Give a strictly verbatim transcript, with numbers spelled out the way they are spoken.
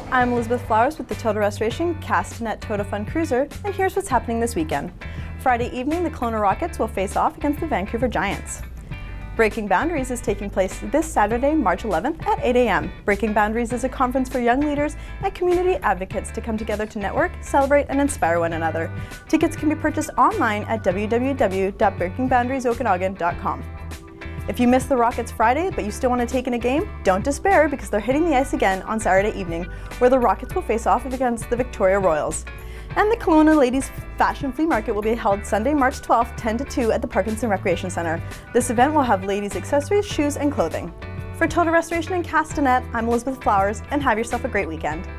I'm Elizabeth Flowers with the Total Restoration Castanet Total Fun Cruiser, and here's what's happening this weekend. Friday evening, the Kelowna Rockets will face off against the Vancouver Giants. Breaking Boundaries is taking place this Saturday, March eleventh at eight A M Breaking Boundaries is a conference for young leaders and community advocates to come together to network, celebrate, and inspire one another. Tickets can be purchased online at w w w dot breaking boundaries okanagan dot com. If you missed the Rockets Friday, but you still want to take in a game, don't despair because they're hitting the ice again on Saturday evening, where the Rockets will face off against the Victoria Royals. And the Kelowna Ladies Fashion Flea Market will be held Sunday, March twelfth, ten to two at the Parkinson Recreation Centre. This event will have ladies' accessories, shoes, and clothing. For Total Restoration and Castanet, I'm Elizabeth Flowers, and have yourself a great weekend.